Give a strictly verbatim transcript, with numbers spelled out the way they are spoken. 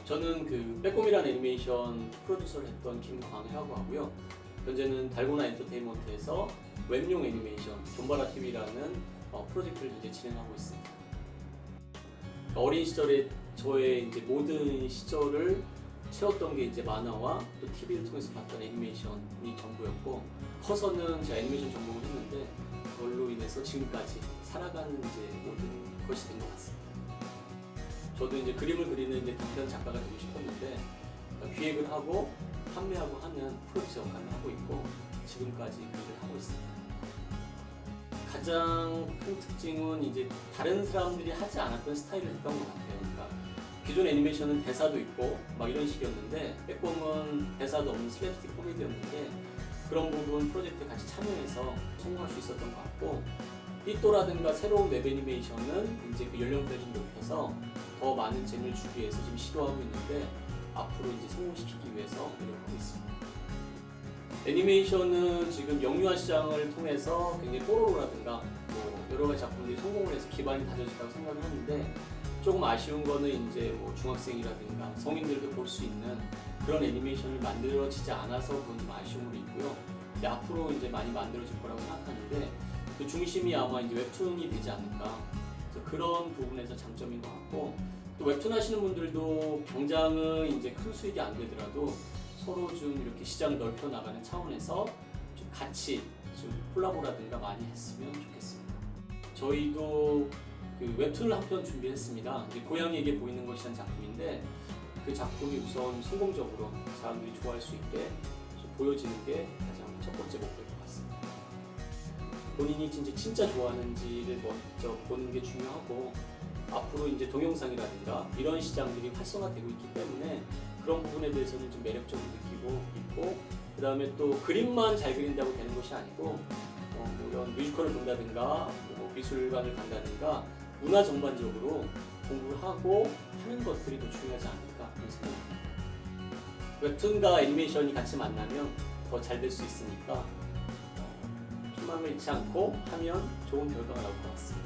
저는 그 빼꼼이라는 애니메이션 프로듀서를 했던 김광희라고 하고요. 현재는 달고나 엔터테인먼트에서 웹용 애니메이션 존바라 티비라는 어, 프로젝트를 이제 진행하고 있습니다. 어린 시절에 저의 이제 모든 시절을 채웠던 게 이제 만화와 또 티비를 통해서 봤던 애니메이션이 전부였고, 커서는 제가 애니메이션 전공을 했는데 그걸로 인해서 지금까지 살아가는 이제 모든 것이 된 것 같습니다. 저도 이제 그림을 그리는 이제 단편 작가가 되고 싶었는데 기획을 하고 판매하고 하는 프로듀서 역할을 하고 있고 지금까지 그 일을 하고 있습니다. 가장 큰 특징은 이제 다른 사람들이 하지 않았던 스타일을 했던 것 같아요. 그러니까 기존 애니메이션은 대사도 있고 막 이런 식이었는데 빼꼼은 대사도 없는 슬랩스틱 코미디였는데 그런 부분 프로젝트에 같이 참여해서 성공할 수 있었던 것 같고, 삐또라든가 새로운 웹 애니메이션은 이제 그 연령대를 좀 높여서 더 많은 재미를 주기 위해서 지금 시도하고 있는데 앞으로 이제 성공시키기 위해서 노력하고 있습니다. 애니메이션은 지금 영유아 시장을 통해서 굉장히 뽀로로라든가 뭐 여러 가지 작품들이 성공을 해서 기반이 다져졌다고 생각을 하는데, 조금 아쉬운 거는 이제 뭐 중학생이라든가 성인들도 볼 수 있는 그런 애니메이션이 만들어지지 않아서 그건 좀 아쉬움으로 있고요. 근데 앞으로 이제 많이 만들어질 거라고 생각하는데 그 중심이 아마 이제 웹툰이 되지 않을까. 그래서 그런 부분에서 장점인 것 같고, 또 웹툰 하시는 분들도 당장은 이제 큰 수익이 안 되더라도 서로 좀 이렇게 시장을 넓혀 나가는 차원에서 좀 같이 좀 콜라보라든가 많이 했으면 좋겠습니다. 저희도 그 웹툰을 한 편 준비했습니다. 이제 고양이에게 보이는 것이라는 작품인데 그 작품이 우선 성공적으로 사람들이 좋아할 수 있게 좀 보여지는 게 가장 첫 번째 목표인 것 같습니다. 본인이 진짜 진짜 좋아하는지를 먼저 보는 게 중요하고, 앞으로 이제 동영상이라든가 이런 시장들이 활성화되고 있기 때문에 그런 부분에 대해서는 좀 매력적으로 느끼고 있고, 그 다음에 또 그림만 잘 그린다고 되는 것이 아니고 어, 뭐 이런 뮤지컬을 본다든가 뭐 미술관을 간다든가 문화 전반적으로 공부를 하고 하는 것들이 더 중요하지 않을까 그런 생각입니다. 웹툰과 애니메이션이 같이 만나면 더 잘 될 수 있으니까 어, 좀 마음을 잃지 않고 하면 좋은 결과가 나올 것 같습니다.